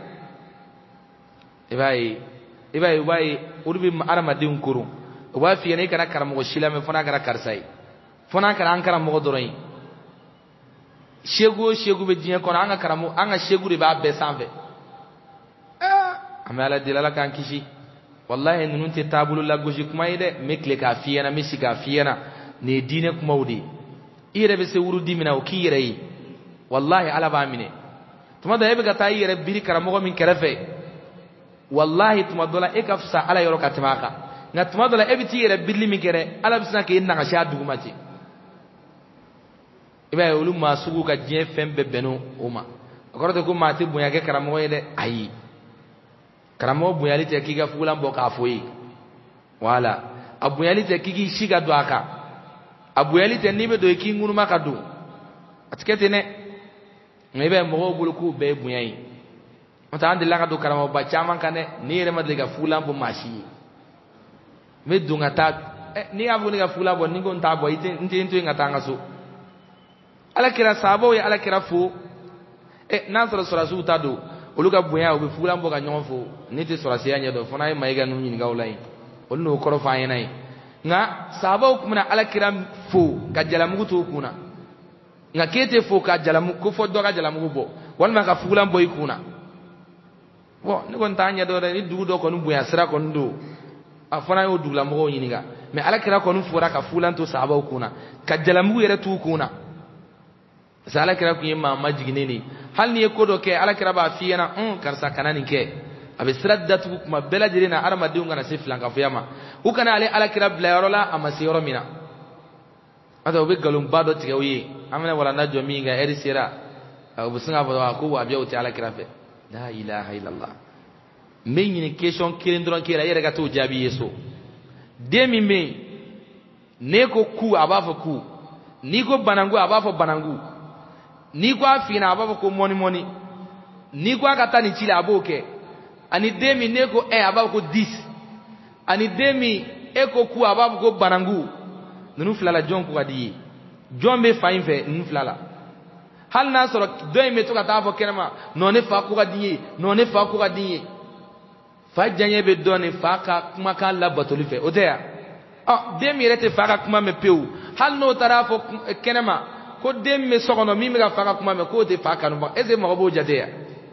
ibai urbi arama din kuru wa fi ne kana karamo shilame fona kara karsai fona kara an karamo doroi shegu be dinya kono anga karamo anga shegu re ba be sanve amala dilala kan kishi wallahi nunun te tabulu la goji kuma ide mekle ka fiyana misi ka fiyana ne dine kuma wudi ire be se wurudi mina o kire yi wallahi ala ba mine tuma da yebe ga tayi yere biri karamo min kerefe wallahi tuma dola e ka fsa ala yoro katimaka na tuma dola e biti yere billi mi kere ala bisna ke inna ga sha dugumati ibe ulu masugu ka je fembe beno uma akorote ko mati bunya ke karamo ide ayi karamo bunyali te kiga fulan bo ka foyi wala abunyali te kigi shiga do aka abuyali te nibe do ki ngunu makadu atikete ne ngebe mo buluku be bunyayi mata ande la do karamo ba chaman kane ni re madliga fulan bo mashi me dunga ta ni abu ni ga fulan bo ningo nta bo ite nte ngata ngaso ala kira sabo ya ala kira fu nasra sura su tado oluga bunya obe fulan bo ga nyonfo niti sura siya nyedo fona e maiga nu nyin gawlai onno koro fa yenai nga sabo kumna ala kira fu ka jalamu to kuna nga kete fu ka jalamu ko fo do ga jalamu bo wal ma ka fulan boy kuna bo ni gon tanya do ni du do ko nu bunya sira ko ndo afona yo dugla mo nyin ga me ala kira ko nu fura ka fulan to sabo kuna ka jalamu yere tu kuna sala kira ku yimma majigine ni hal ni ko do ke ala kira ba fiyana karsa kananin ke abe siraddatu kuma bela jirina arma diunga na siflan ka fiyama ukana ale ala kira bla yorola ama siyoro mina ado be galum bado tigawi amna wala na jomi nga erisira abu singa fo ko wa biyo ti ala kirafe la ilaha illallah me ni question kirin dron kira yere ga to jabi yeso demi me ne ko ku abafo ku ni ko banangu abafo banangu ni ko afina abafo ko moni ni ko akata ni chile aboke ani demi ne ko abafo ko 10 ani demi eko ku abafo ko banangu nunu flala jon ko gadi jon be fayin fe nunu flala hal na soro doy me to kata fo kenema non ne fa ko gadi fa janye be doni fa ka kuma kan la batoli fe oteya demi rete fa ka kuma me peu hal no tara fo kenema ko demi me sokono mi ga fa ka kuma me ko te fa ka no eze mo bo jadeya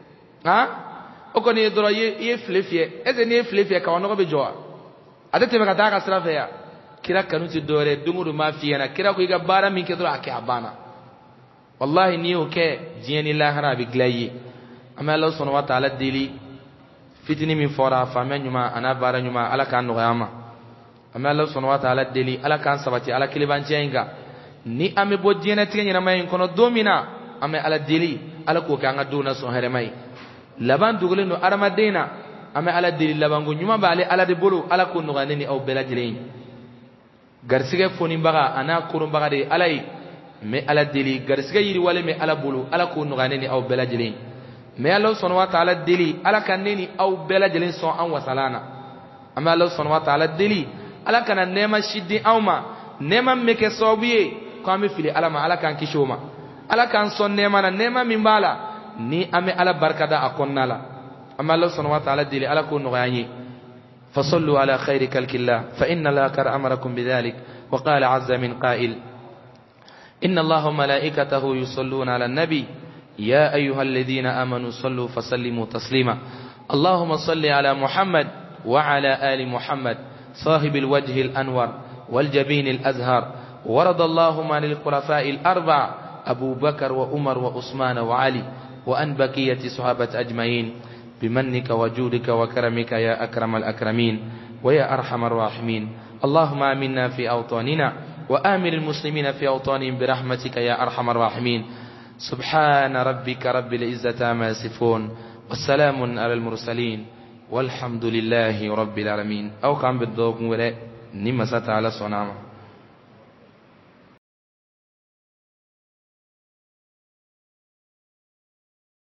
o ko ni doro ye flefie eze ni flefie ka wono be joa adete me ka ta ka sra fe ya kira kanuti dore dumuru ma fiyana kira ko iga bara min ke doro ake abana wallahi ni o ke jeni lahara bi glayi ama Allah subhanahu wa ta'ala dili fitini min fora fama nyuma ana bara nyuma ala kan no yama ama Allah subhanahu wa ta'ala dili ala kan sabati ala kiliban jenga ni ame bo jena tinya na mai kono domina ame ala dili ala ko kan aduna so here mai laban dugule no arama dina ame ala dili labango nyuma bale ala de bolo ala ko no ganeni aw bela jilein garsige foni baga ana kurun baga de alai me ala dili garsige yiri wale me ala bulu ala ko no ganeni aw bela jilin me Allah subhanahu wa ta'ala dili ala kaneni aw bela jilin so an wasalana amma Allah subhanahu wa ta'ala dili ala kana nema shiddi awma nema meke sobiye ko ami fili ala ma ala kan kishoma ala kan son nema na nema min bala ni ame ala barkada akonnala amma Allah subhanahu wa ta'ala dili ala ko no ganyi فصلوا على خير كلك الله فإن الله قد أمركم بذلك وقال عز من قائل إن الله ملائكته يصلون على النبي يا أيها الذين آمنوا صلوا فسلموا تسليما اللهم صل على محمد وعلى آل محمد صاحب الوجه الأنور والجبين الأزهر ورضى اللهم عن الخلفاء الأربع أبو بكر وعمر وعثمان وعلي وأن بقية صحابة أجمعين بمنك وجودك وكرمك يا أكرم الأكرمين ويا أرحم الراحمين اللهم آمنا في أوطاننا وآمن المسلمين في أوطانهم برحمتك يا أرحم الراحمين سبحان ربك رب العزة عما يصفون والسلام على المرسلين والحمد لله رب العالمين أو كان بالدوق ولا نمسة على صنامه